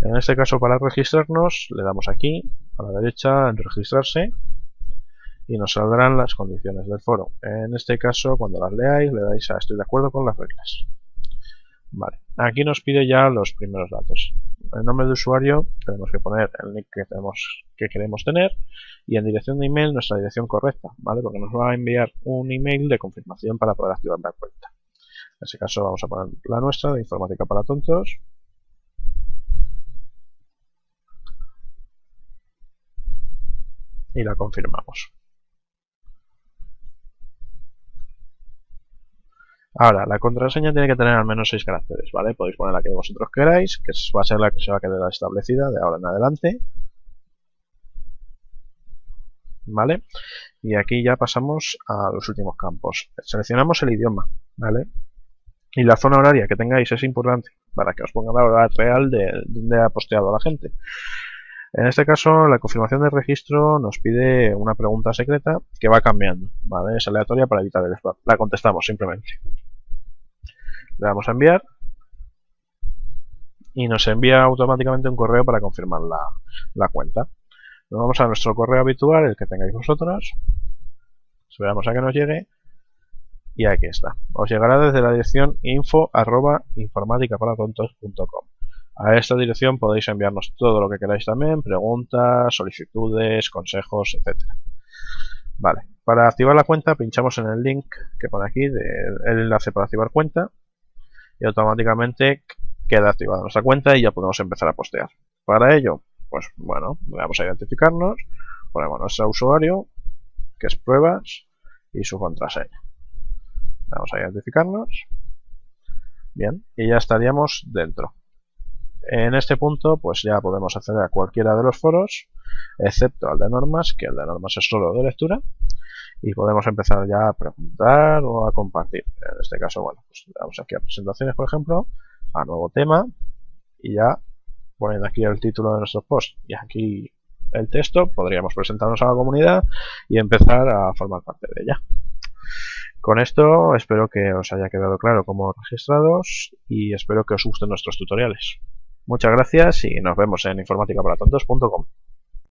En este caso, para registrarnos, le damos aquí, a la derecha, en registrarse, y nos saldrán las condiciones del foro. En este caso, cuando las leáis, le dais a estoy de acuerdo con las reglas. Vale, aquí nos pide ya los primeros datos. El nombre de usuario tenemos que poner el nick que queremos tener, y en dirección de email nuestra dirección correcta, ¿vale? Porque nos va a enviar un email de confirmación para poder activar la cuenta. En ese caso vamos a poner la nuestra de Informática para Tontos. Y la confirmamos. Ahora, la contraseña tiene que tener al menos 6 caracteres, ¿vale? Podéis poner la que vosotros queráis, que va a ser la que se va a quedar establecida de ahora en adelante. ¿Vale? Y aquí ya pasamos a los últimos campos. Seleccionamos el idioma, ¿vale? Y la zona horaria que tengáis es importante para que os ponga la hora real de donde ha posteado la gente. En este caso, la confirmación del registro nos pide una pregunta secreta que va cambiando, ¿vale? Es aleatoria para evitar el spam. La contestamos simplemente. Le damos a enviar y nos envía automáticamente un correo para confirmar la cuenta. Nos vamos a nuestro correo habitual, el que tengáis vosotros. Esperamos a que nos llegue. Y aquí está. Os llegará desde la dirección info@informaticaparatontos.com. A esta dirección podéis enviarnos todo lo que queráis también, preguntas, solicitudes, consejos, etcétera. Vale, para activar la cuenta pinchamos en el link que pone aquí, el enlace para activar cuenta, y automáticamente queda activada nuestra cuenta y ya podemos empezar a postear. Para ello, pues bueno, vamos a identificarnos, ponemos nuestro usuario, que es pruebas, y su contraseña. Vamos a identificarnos. Bien, y ya estaríamos dentro. En este punto, pues ya podemos acceder a cualquiera de los foros, excepto al de normas, que el de normas es solo de lectura, y podemos empezar ya a preguntar o a compartir. En este caso, bueno, pues le damos aquí a presentaciones, por ejemplo, a nuevo tema, y ya poniendo aquí el título de nuestros posts y aquí el texto, podríamos presentarnos a la comunidad y empezar a formar parte de ella. Con esto espero que os haya quedado claro cómo registraros y espero que os gusten nuestros tutoriales. Muchas gracias y nos vemos en informáticaparatontos.com.